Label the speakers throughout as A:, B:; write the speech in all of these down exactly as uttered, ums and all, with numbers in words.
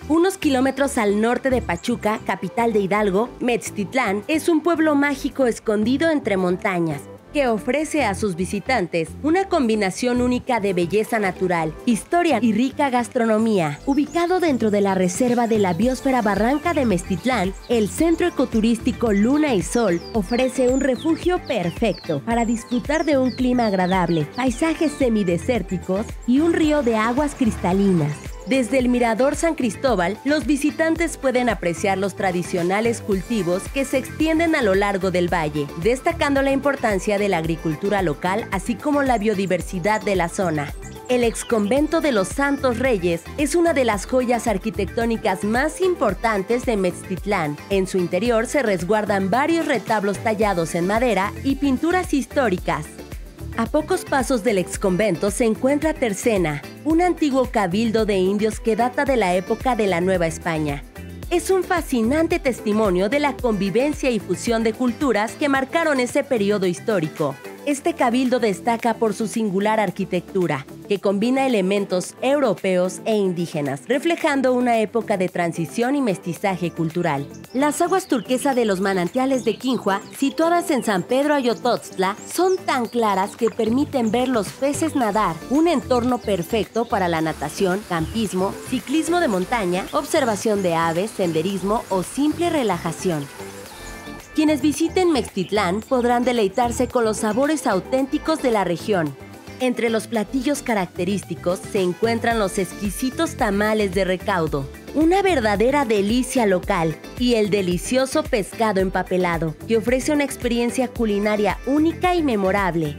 A: Unos kilómetros al norte de Pachuca, capital de Hidalgo, Meztitlán es un pueblo mágico escondido entre montañas, que ofrece a sus visitantes una combinación única de belleza natural, historia y rica gastronomía. Ubicado dentro de la reserva de la biosfera Barranca de Meztitlán, el centro ecoturístico Luna y Sol ofrece un refugio perfecto para disfrutar de un clima agradable, paisajes semidesérticos y un río de aguas cristalinas. Desde el Mirador San Cristóbal, los visitantes pueden apreciar los tradicionales cultivos que se extienden a lo largo del valle, destacando la importancia de la agricultura local, así como la biodiversidad de la zona. El exconvento de los Santos Reyes es una de las joyas arquitectónicas más importantes de Meztitlán. En su interior se resguardan varios retablos tallados en madera y pinturas históricas. A pocos pasos del exconvento se encuentra Tercena, un antiguo cabildo de indios que data de la época de la Nueva España. Es un fascinante testimonio de la convivencia y fusión de culturas que marcaron ese periodo histórico. Este cabildo destaca por su singular arquitectura, que combina elementos europeos e indígenas, reflejando una época de transición y mestizaje cultural. Las aguas turquesa de los manantiales de Quinhua, situadas en San Pedro Ayototztla, son tan claras que permiten ver los peces nadar, un entorno perfecto para la natación, campismo, ciclismo de montaña, observación de aves, senderismo o simple relajación. Quienes visiten Meztitlán podrán deleitarse con los sabores auténticos de la región. Entre los platillos característicos se encuentran los exquisitos tamales de recaudo, una verdadera delicia local, y el delicioso pescado empapelado, que ofrece una experiencia culinaria única y memorable.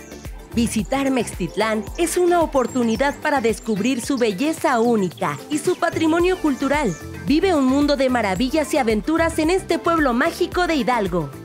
A: Visitar Meztitlán es una oportunidad para descubrir su belleza única y su patrimonio cultural. Vive un mundo de maravillas y aventuras en este pueblo mágico de Hidalgo.